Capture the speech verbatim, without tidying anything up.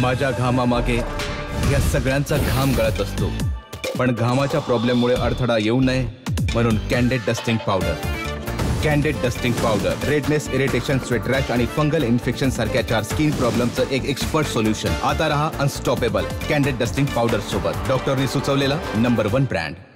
माझ्या घामामागे या सगळ्यांचा घाम गळत असतो, पण घामाच्या प्रॉब्लेममुळे अडथळा येऊ नये म्हणून Candid dusting powder. Candid dusting powder redness, irritation, sweat rash आणि फंगल इन्फेक्शन सारख्या चार स्किन प्रॉब्लेमचं एक एक्सपर्ट सोल्युशन. आता रहा अनस्टॉपेबल कॅन्डेड डस्टिंग पावडर सोबत. डॉक्टरनी सुचवलेला नंबर वन ब्रँड.